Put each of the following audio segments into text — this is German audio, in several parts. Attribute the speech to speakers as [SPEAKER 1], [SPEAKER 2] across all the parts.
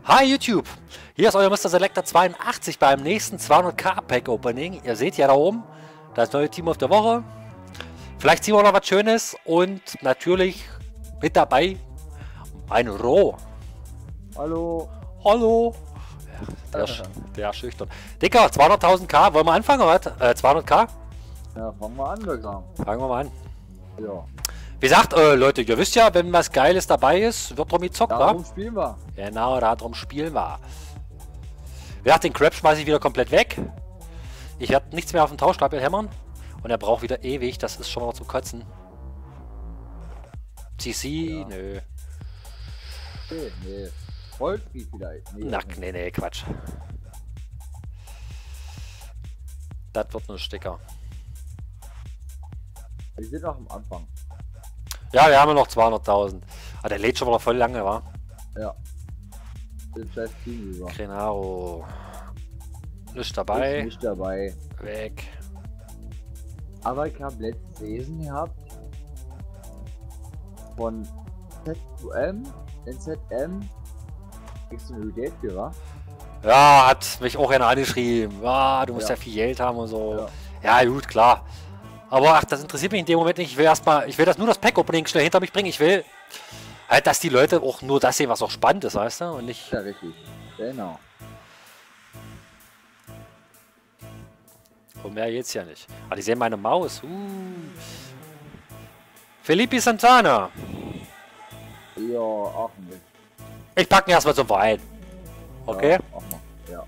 [SPEAKER 1] Hi YouTube, hier ist euer Mr. Selector 82 beim nächsten 200k Pack Opening. Ihr seht ja da oben, das neue Team of der Woche. Vielleicht ziehen wir noch was Schönes und natürlich mit dabei ein Roh.
[SPEAKER 2] Hallo.
[SPEAKER 1] Hallo. Ja, der schüchtern. Dicker, 200.000k, wollen wir anfangen oder was? 200k?
[SPEAKER 2] Ja, fangen wir an, langsam.
[SPEAKER 1] Fangen wir mal an.
[SPEAKER 2] Ja.
[SPEAKER 1] Wie gesagt, Leute, ihr wisst ja, wenn was Geiles dabei ist, wird drum gezockt, wa?
[SPEAKER 2] Darum spielen wir.
[SPEAKER 1] Genau, darum spielen wir. Ja, den Crab schmeiße ich wieder komplett weg. Ich werde nichts mehr auf den Tauschstapel hämmern. Und er braucht wieder ewig, das ist schon mal zum Kotzen. CC,
[SPEAKER 2] Ja.
[SPEAKER 1] nö.
[SPEAKER 2] Okay, nee. Vollfried vielleicht. Nee,
[SPEAKER 1] Nack, nee, Quatsch. Das wird nur ein Sticker.
[SPEAKER 2] wir sind noch am Anfang.
[SPEAKER 1] Ja, wir haben ja noch 200.000. Ah, der lädt schon wieder voll lange, wa?
[SPEAKER 2] Ja. Den scheiß Team über.
[SPEAKER 1] Grenaro. Nicht dabei.
[SPEAKER 2] Ist nicht dabei.
[SPEAKER 1] Weg.
[SPEAKER 2] Aber ich habe letztes Lesen gehabt von Z2M, NZM, Externalität für, wa?
[SPEAKER 1] Ja, hat mich auch einer angeschrieben. Ja, du musst ja
[SPEAKER 2] Ja.
[SPEAKER 1] viel Geld haben und so.
[SPEAKER 2] Ja.
[SPEAKER 1] Ja, gut, klar. Aber ach, das interessiert mich in dem Moment nicht. Ich will erstmal, ich will das nur das Pack-Opening schnell hinter mich bringen. Ich will halt, dass die Leute auch nur das sehen, was auch spannend ist, weißt du? Und nicht.
[SPEAKER 2] Ja, richtig. Genau.
[SPEAKER 1] Und mehr geht's ja nicht. Ah, die sehen meine Maus. Felipe Santana.
[SPEAKER 2] Ja, auch nicht.
[SPEAKER 1] Ich packe ihn erstmal zum Verein. Okay?
[SPEAKER 2] Ja, auch mal. Ja.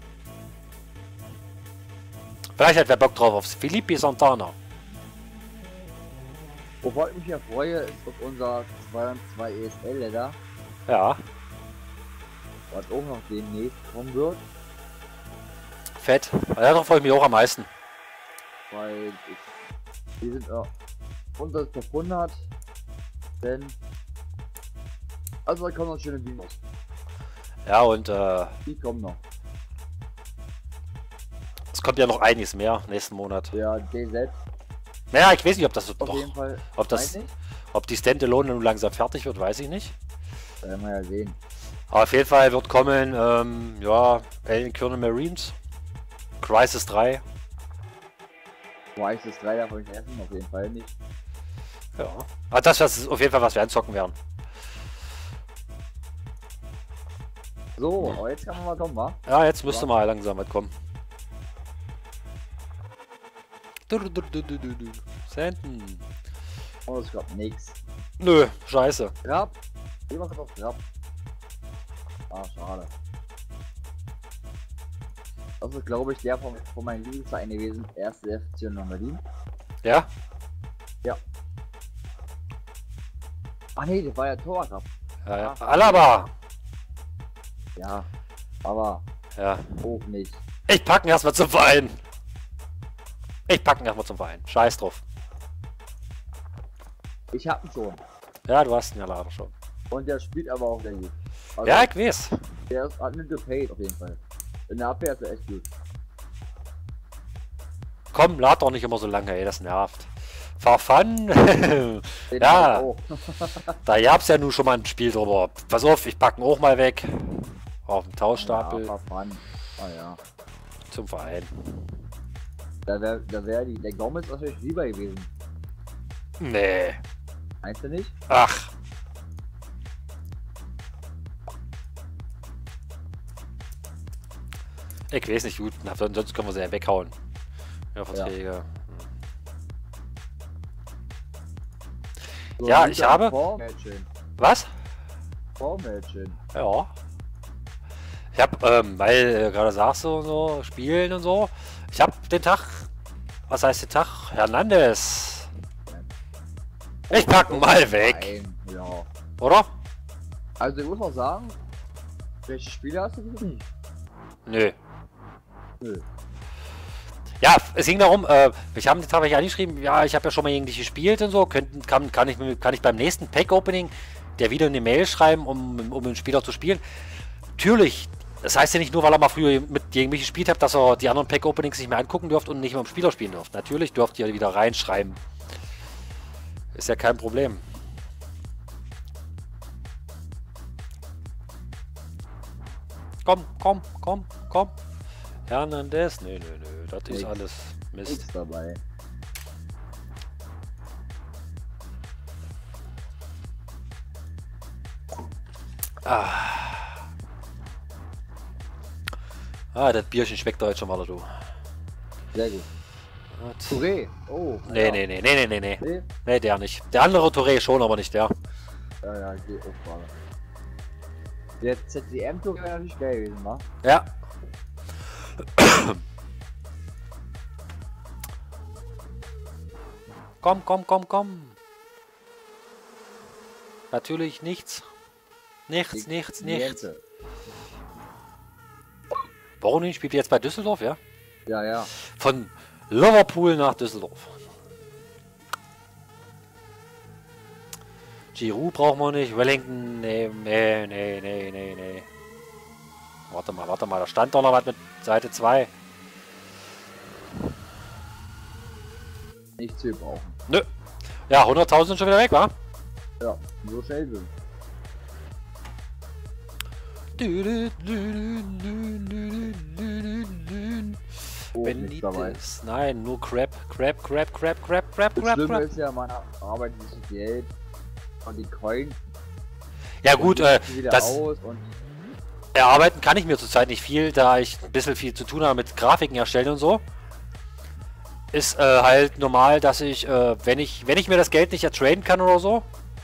[SPEAKER 1] Vielleicht hat wer Bock drauf auf Felipe Santana.
[SPEAKER 2] Wobei ich mich ja freue, ist auf unser 2 ESL da,
[SPEAKER 1] Ja,
[SPEAKER 2] was auch noch demnächst kommen wird,
[SPEAKER 1] fett. Ja, darauf freue ich mich auch am meisten.
[SPEAKER 2] weil wir sind ja unter Top 100, denn also da kommen noch schöne Videos,
[SPEAKER 1] Ja, und
[SPEAKER 2] die kommen noch.
[SPEAKER 1] es kommt ja noch einiges mehr nächsten Monat.
[SPEAKER 2] Der DZ
[SPEAKER 1] Naja, ich weiß nicht, ob das
[SPEAKER 2] auf
[SPEAKER 1] doch,
[SPEAKER 2] jeden Fall,
[SPEAKER 1] ob das,
[SPEAKER 2] weiß ich,
[SPEAKER 1] ob die Standalone nun langsam fertig wird, weiß ich nicht.
[SPEAKER 2] werden wir ja sehen.
[SPEAKER 1] Aber auf jeden Fall wird kommen, ja, Alien Colonel Marines, Crisis 3,
[SPEAKER 2] Weiß das 3 davon nicht essen, auf jeden Fall nicht.
[SPEAKER 1] ja. Aber das ist auf jeden Fall, was wir anzocken werden.
[SPEAKER 2] So, aber jetzt kann man mal kommen, wa?
[SPEAKER 1] Ja, jetzt müsste mal langsam was kommen. Senden.
[SPEAKER 2] Oh, es gab nix.
[SPEAKER 1] Nö, scheiße.
[SPEAKER 2] Grab, jemand hat auf Grab. Ah, schade. Das ist, glaube ich, der von meinen Lieblingsvereinen gewesen. Erste FC Berlin.
[SPEAKER 1] Ja?
[SPEAKER 2] Ach nee, das war ja Torgrab.
[SPEAKER 1] Ja, ja. Alaba!
[SPEAKER 2] Ja, aber
[SPEAKER 1] Ja.
[SPEAKER 2] auch nicht.
[SPEAKER 1] Ich packen erstmal zum Verein. Ich packen erstmal zum Verein. Scheiß drauf.
[SPEAKER 2] Ich hab ihn schon.
[SPEAKER 1] Ja, du hast ihn ja leider schon.
[SPEAKER 2] Und der spielt aber auch sehr gut. Also,
[SPEAKER 1] Ja, ich weiß.
[SPEAKER 2] der hat eine gepaid auf jeden Fall. In der Abwehr ist er echt gut.
[SPEAKER 1] Komm, lad doch nicht immer so lange, ey, das nervt. Farfan.
[SPEAKER 2] Den
[SPEAKER 1] Ja.
[SPEAKER 2] hab ich auch.
[SPEAKER 1] Da gab's ja nun schon mal ein Spiel drüber. Pass auf, ich packen auch mal weg. Auf dem Tauschstapel
[SPEAKER 2] Ja, Fun. Ah ja.
[SPEAKER 1] zum Verein.
[SPEAKER 2] Da wär der Gomez wahrscheinlich lieber gewesen.
[SPEAKER 1] Nee.
[SPEAKER 2] Meinst du nicht?
[SPEAKER 1] Ach. Ich weiß nicht gut, sonst können wir sie ja weghauen. Ja, Verträge.
[SPEAKER 2] So,
[SPEAKER 1] Ja,
[SPEAKER 2] ein
[SPEAKER 1] ich
[SPEAKER 2] guter
[SPEAKER 1] habe-
[SPEAKER 2] Vormädchen.
[SPEAKER 1] Was?
[SPEAKER 2] Vormädchen.
[SPEAKER 1] Ja. Ich hab, weil gerade sagst du und so, spielen und so. Ich hab den Tag, was heißt den Tag? Hernandez. Ich pack ihn mal weg,
[SPEAKER 2] Nein, ja.
[SPEAKER 1] oder?
[SPEAKER 2] Also ich muss auch sagen, welche Spiele hast du gesehen?
[SPEAKER 1] Nö.
[SPEAKER 2] Nö.
[SPEAKER 1] Ja, es ging darum, ich habe den Tag angeschrieben, ja, ich habe ja schon mal gegen dich gespielt und so, kann ich beim nächsten Pack-Opening der wieder eine Mail schreiben, um den Spieler zu spielen. Natürlich, das heißt ja nicht nur, weil er mal früher gegen mich gespielt hat, dass er die anderen Pack-Openings nicht mehr angucken dürft und nicht mehr im Spieler spielen dürft. Natürlich dürft ihr wieder reinschreiben. Ist ja kein Problem. Komm. Hernandez. Nö. Das ist
[SPEAKER 2] Nix.
[SPEAKER 1] alles Mist.
[SPEAKER 2] Nichts dabei.
[SPEAKER 1] Das Bierchen schmeckt heute schon mal, du.
[SPEAKER 2] Sehr gut. Touré. Oh.
[SPEAKER 1] Nee.
[SPEAKER 2] Nee?
[SPEAKER 1] Nee, der nicht. Der andere Touré schon, aber nicht der.
[SPEAKER 2] Ja, geht auch gerade. Der ZDM-Tour wäre natürlich geil gewesen, wa?
[SPEAKER 1] Ja. Komm. Natürlich nichts. Nichts.
[SPEAKER 2] Niente.
[SPEAKER 1] Boronin spielt jetzt bei Düsseldorf, ja?
[SPEAKER 2] Ja.
[SPEAKER 1] Von Liverpool nach Düsseldorf. Giroud brauchen wir nicht. Wellington, nee. Warte mal, da stand doch noch was mit Seite 2.
[SPEAKER 2] Nicht zu brauchen.
[SPEAKER 1] Nö. Ja, 100.000 sind schon wieder weg, wa?
[SPEAKER 2] Ja, so schnell sind. Oh, nichts dabei.
[SPEAKER 1] Benitez. Nein, nur Crap.
[SPEAKER 2] Das Schlimme ist ja, man arbeitet sich Geld und die Coins.
[SPEAKER 1] Ja gut,
[SPEAKER 2] wieder
[SPEAKER 1] das
[SPEAKER 2] aus und
[SPEAKER 1] erarbeiten kann ich mir zurzeit nicht viel, da ich ein bisschen viel zu tun habe mit Grafiken erstellen und so. Ist halt normal, dass ich, wenn ich mir das Geld nicht ertraden kann oder so,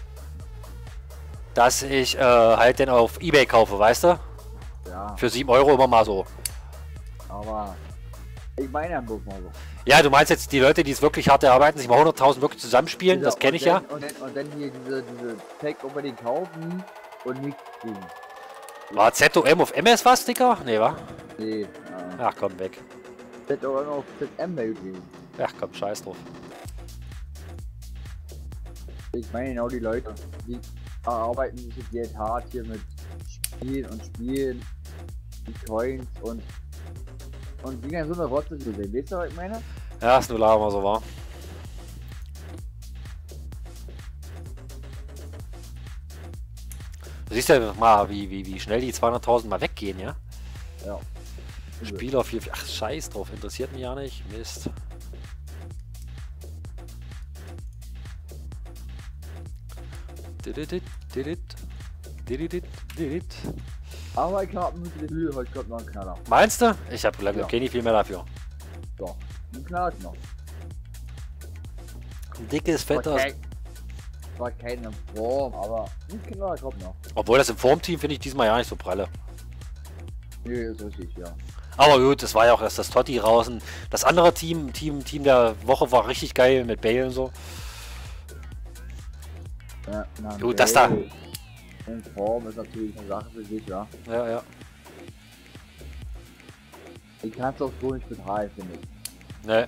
[SPEAKER 1] dass ich halt dann auf eBay kaufe, weißt du?
[SPEAKER 2] ja,
[SPEAKER 1] Für 7 Euro immer mal so.
[SPEAKER 2] aber ich meine ja bloß mal so.
[SPEAKER 1] Ja, du meinst jetzt die Leute, die es wirklich hart erarbeiten, sich mal 100.000 wirklich zusammenspielen, das kenne ich ja.
[SPEAKER 2] Und dann hier diese Pack-Opening kaufen und nichts kriegen.
[SPEAKER 1] War ZOM auf MS was, Dicker? Nee, wa?
[SPEAKER 2] Nee,
[SPEAKER 1] Ach komm, weg.
[SPEAKER 2] hätte auch noch ZM gewesen.
[SPEAKER 1] Ach komm, scheiß drauf.
[SPEAKER 2] Ich meine genau die Leute, die arbeiten sich das Geld hart hier mit Spielen, die Coins und die ganze so eine Rotze zu sehen. Weißt du, was ich meine?
[SPEAKER 1] Ja, ist nur Lava so war. Du siehst ja mal, wie schnell die 200.000 mal weggehen, ja?
[SPEAKER 2] Ja.
[SPEAKER 1] Spieler viel. Ach, scheiß drauf, interessiert mich ja nicht. Mist.
[SPEAKER 2] Aber ich habe ein Gefühl, heute kommt noch ein Knaller.
[SPEAKER 1] Meinst du? Ich habe
[SPEAKER 2] Ja.
[SPEAKER 1] okay, nicht viel mehr dafür.
[SPEAKER 2] Doch, ein Knaller ist noch.
[SPEAKER 1] Ein dickes, fettes.
[SPEAKER 2] War keine Form, aber ein Knaller kommt noch.
[SPEAKER 1] Obwohl das im Formteam finde ich diesmal ja nicht so pralle.
[SPEAKER 2] Nee, ist richtig, ja.
[SPEAKER 1] Aber gut, das war ja auch erst das Totti draußen. Das andere Team der Woche war richtig geil mit Bale und so.
[SPEAKER 2] Ja,
[SPEAKER 1] Gut, das da.
[SPEAKER 2] In Form ist natürlich eine Sache für sich, ja.
[SPEAKER 1] Ja.
[SPEAKER 2] Ich kann es auch so nicht betreiben, finde ich.
[SPEAKER 1] Ne.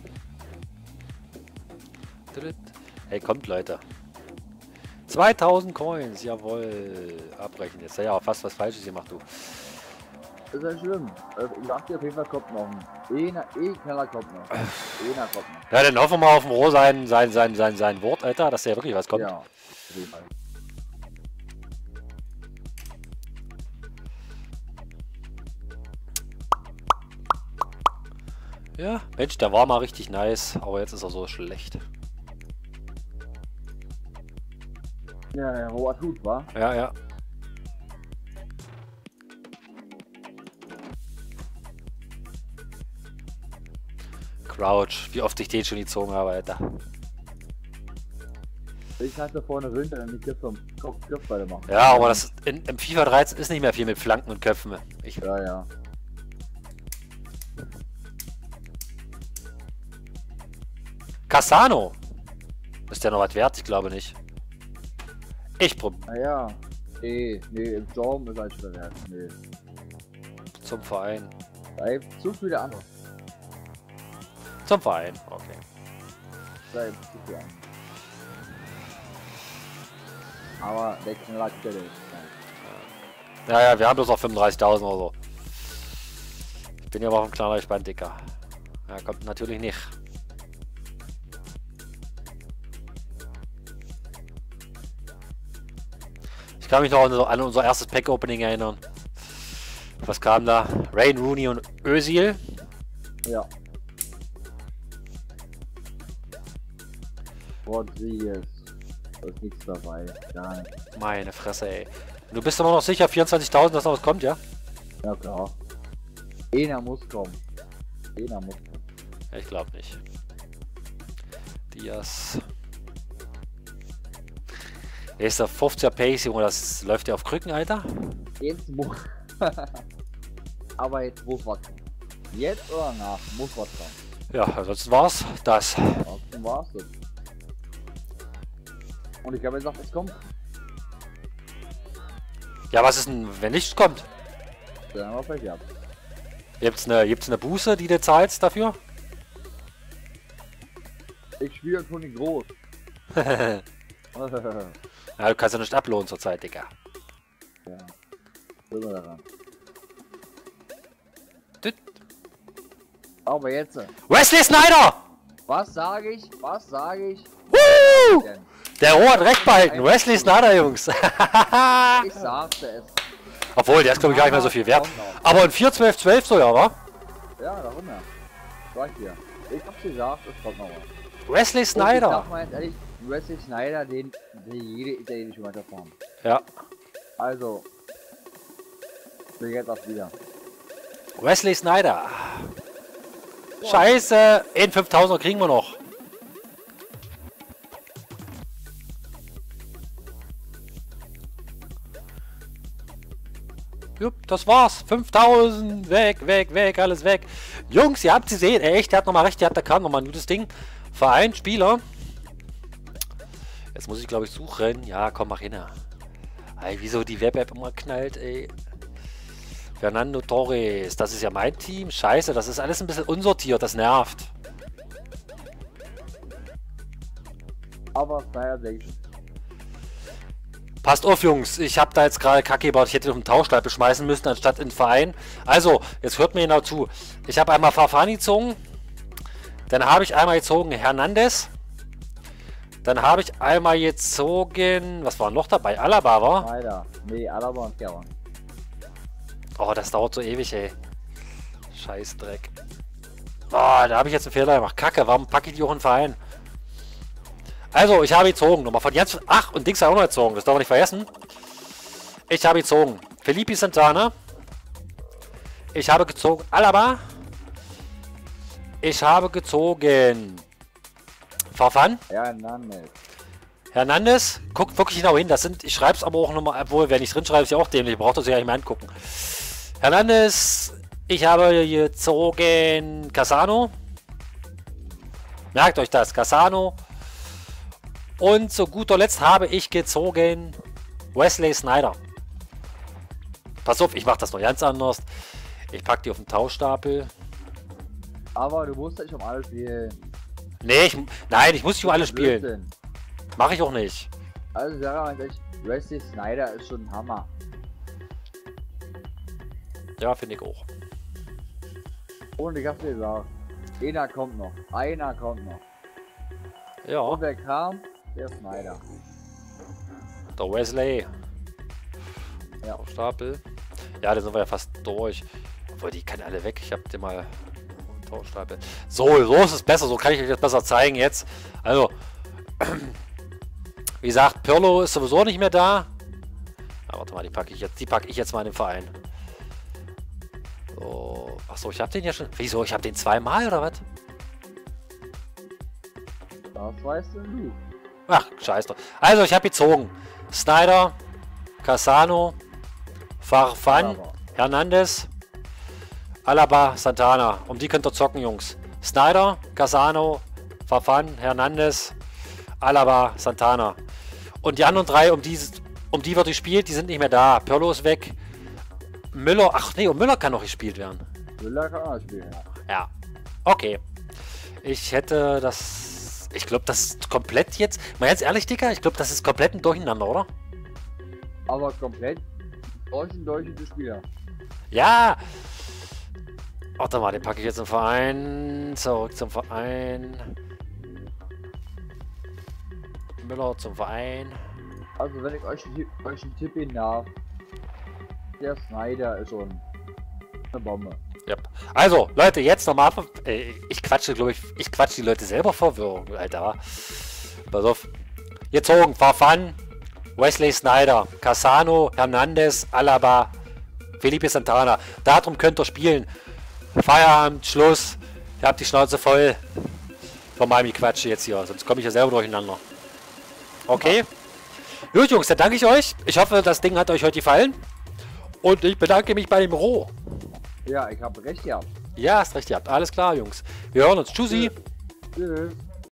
[SPEAKER 1] Hey, kommt Leute. 2000 Coins, jawohl. Abbrechen jetzt. Ja, fast was Falsches gemacht, du.
[SPEAKER 2] Das ist ja schlimm. Ich dachte auf jeden Fall kommt noch ein Knaller kommt noch. Einer kommt noch.
[SPEAKER 1] Ja, dann hoffen wir mal auf dem Rohr sein Wort, Alter, dass da wirklich was kommt.
[SPEAKER 2] Ja, auf jeden Fall.
[SPEAKER 1] Ja, Mensch, der war mal richtig nice, aber jetzt ist er so schlecht.
[SPEAKER 2] Ja, Robert Huth, wa?
[SPEAKER 1] Ja. Crouch, wie oft ich den schon gezogen habe, Alter.
[SPEAKER 2] Ich hatte vorne runter und die Griffbeine machen.
[SPEAKER 1] Ja, aber das im FIFA 13 ist nicht mehr viel mit Flanken und Köpfen.
[SPEAKER 2] Ja.
[SPEAKER 1] Cassano! Ist der noch was wert? Ich glaube nicht. Ich probiere.
[SPEAKER 2] Naja. Nee, im Sturm ist halt schwer wert. Nee.
[SPEAKER 1] Zum Verein.
[SPEAKER 2] Da gibt zu viele andere.
[SPEAKER 1] Zum Verein, okay.
[SPEAKER 2] Da gibt zu viele andere. Aber der Knaller Stelle ist
[SPEAKER 1] Ja, wir haben bloß noch 35.000 oder so. Ich bin ja mal auf dem kleiner gespannt, Dicker. Ja, kommt natürlich nicht. Ich kann mich noch an unser erstes Pack-Opening erinnern. Was kam da? Wayne Rooney und Özil.
[SPEAKER 2] Ja. Rodriguez. Da ist nichts dabei. Gar nicht.
[SPEAKER 1] Meine Fresse, ey. Du bist immer noch sicher, 24.000, dass noch was kommt, ja?
[SPEAKER 2] Ja klar. Einer muss kommen. Einer muss kommen.
[SPEAKER 1] Ich glaube nicht. Diaz. Der ist der 50er Pace, Junge, das läuft ja auf Krücken, Alter.
[SPEAKER 2] Jetzt muss. Aber jetzt muss was kommen. Jetzt oder nach muss was kommen.
[SPEAKER 1] Ja, ansonsten war's das.
[SPEAKER 2] Ansonsten war's das. Und ich habe gesagt, es kommt.
[SPEAKER 1] Ja, was ist denn, wenn nichts kommt?
[SPEAKER 2] Dann haben wir Pech gehabt.
[SPEAKER 1] Gibt's eine Buße, die du zahlst dafür?
[SPEAKER 2] Ich spiele schon nicht groß.
[SPEAKER 1] Ja, du kannst ja nicht ablohnen zurzeit, Digga.
[SPEAKER 2] Ja. Sind wir daran.
[SPEAKER 1] Düt.
[SPEAKER 2] Aber jetzt.
[SPEAKER 1] Wesley Sneijder!
[SPEAKER 2] Was sage ich? Was sage ich?
[SPEAKER 1] Woo!
[SPEAKER 2] Denn?
[SPEAKER 1] Der Rohr hat recht behalten. Wesley Sneijder, Jungs.
[SPEAKER 2] Ich sagte es.
[SPEAKER 1] Obwohl, der ist glaube ich gar nicht mehr so viel wert. Aber ein 4-12-12 sogar, wa?
[SPEAKER 2] Ja, darum ja. Sag dir. Ich hab's gesagt, es kommt noch was.
[SPEAKER 1] Wesley
[SPEAKER 2] Und ich
[SPEAKER 1] Sneijder.
[SPEAKER 2] sag mal jetzt ehrlich, Wesley Sneijder, den jede italienische Mannschaft haben.
[SPEAKER 1] Ja.
[SPEAKER 2] Also. Für jetzt auch wieder.
[SPEAKER 1] Wesley Sneijder. Scheiße. In 5000er kriegen wir noch. Jupp, das war's. 5000. Weg, weg, weg, alles weg. Jungs, ihr habt sie gesehen. Echt, der hat nochmal recht. Der kam nochmal ein gutes Ding. Verein, Spieler. Jetzt muss ich, glaube ich, suchen. Ja, komm, mach hin. Ey, wieso die Web-App immer knallt, ey. Fernando Torres. Das ist ja mein Team. Scheiße, das ist alles ein bisschen unsortiert. Das nervt.
[SPEAKER 2] Aber Sneijder denkt.
[SPEAKER 1] Passt auf, Jungs. Ich habe da jetzt gerade Kacke gebaut. Ich hätte auf den Tauschstapel schmeißen müssen, anstatt in den Verein. Also, jetzt hört mir genau zu. Ich habe einmal Fafani gezogen. Dann habe ich einmal gezogen Hernandez. Dann habe ich einmal gezogen... Was war noch dabei? Alaba, war?
[SPEAKER 2] Sneijder. Nee, Alaba und Kerwan.
[SPEAKER 1] Oh, das dauert so ewig, ey. Scheißdreck. Oh, da habe ich jetzt einen Fehler gemacht. Kacke, warum packe ich die auch in den Verein? Also, ich habe gezogen. Nochmal von Jens. Ach, und Dings habe ich auch noch gezogen. Das darf man nicht vergessen. Ich habe gezogen Felipe Santana. Ich habe gezogen Alaba. Ich habe gezogen Farfan.
[SPEAKER 2] Hernandez.
[SPEAKER 1] Hernandez. Guckt wirklich genau hin. Das sind, ich schreibe es aber auch nochmal, obwohl, wenn ich drin schreibe, ist ja auch dämlich. Braucht das ja nicht mehr angucken. Hernandez. Ich habe gezogen Casano. Merkt euch das. Casano. Und zu guter Letzt habe ich gezogen Wesley Sneijder. Pass auf, ich mache das noch ganz anders. Ich packe die auf den Tauschstapel.
[SPEAKER 2] Aber du musst nicht um alles spielen.
[SPEAKER 1] Nee, nein, ich muss nicht um alle spielen.
[SPEAKER 2] Blödsinn.
[SPEAKER 1] Mache ich auch nicht.
[SPEAKER 2] Also sag mal ehrlich, Wesley Sneijder ist schon ein Hammer.
[SPEAKER 1] Ja, finde ich auch.
[SPEAKER 2] Und ich hab's dir gesagt, einer kommt noch. Einer kommt noch.
[SPEAKER 1] Ja,
[SPEAKER 2] Und wer kam? Der Sneijder.
[SPEAKER 1] der Wesley.
[SPEAKER 2] Ja.
[SPEAKER 1] Auf Stapel. Ja, da sind wir ja fast durch. Obwohl, die kann alle weg. Ich habe dir mal Tauschstapel. So ist es besser. So kann ich euch das besser zeigen jetzt. Also, wie gesagt, Pirlo ist sowieso nicht mehr da. Ah, warte mal, die packe ich jetzt mal in den Verein. So. Achso, ich habe den ja schon. Wieso? Ich habe den zweimal oder was?
[SPEAKER 2] Das weißt du.
[SPEAKER 1] Ach, scheiß doch. Also, ich habe gezogen. Sneijder, Casano, Farfan,
[SPEAKER 2] Alaba.
[SPEAKER 1] Hernandez, Alaba, Santana. Um die könnt ihr zocken, Jungs. Sneijder, Casano, Farfan, Hernandez, Alaba, Santana. Und die anderen drei, um die wird gespielt, die sind nicht mehr da. Pirlo ist weg. Müller, ach nee, und Müller kann noch gespielt werden.
[SPEAKER 2] Müller kann auch spielen, ja.
[SPEAKER 1] Ja, okay. Ich hätte das... Ich glaube, das ist komplett jetzt... Mal ganz ehrlich, Dicker, ich glaube, das ist komplett ein Durcheinander, oder?
[SPEAKER 2] Aber komplett deutsche Spieler.
[SPEAKER 1] Ja! Warte mal, den packe ich jetzt im Verein. Zurück zum Verein. Müller zum Verein.
[SPEAKER 2] Also wenn ich euch einen Tipp geben darf, der Sneijder ist schon eine Bombe.
[SPEAKER 1] Ja. Also, Leute, jetzt nochmal ab. Ich quatsche, glaube ich quatsche die Leute selber Verwirrung, Alter. Pass auf. Gezogen, Farfan, Wesley Sneijder, Cassano, Hernandez, Alaba, Felipe Santana. Darum könnt ihr spielen. Feierabend, Schluss. Ihr habt die Schnauze voll von meinem Quatsch jetzt hier, sonst komme ich ja selber durcheinander. Okay. Gut, Jungs, dann danke ich euch. Ich hoffe, das Ding hat euch heute gefallen. Und ich bedanke mich bei dem Roh.
[SPEAKER 2] Ja, ich habe recht gehabt.
[SPEAKER 1] Ja, hast recht gehabt. Alles klar, Jungs. Wir hören uns. Tschüssi.
[SPEAKER 2] Tschüss.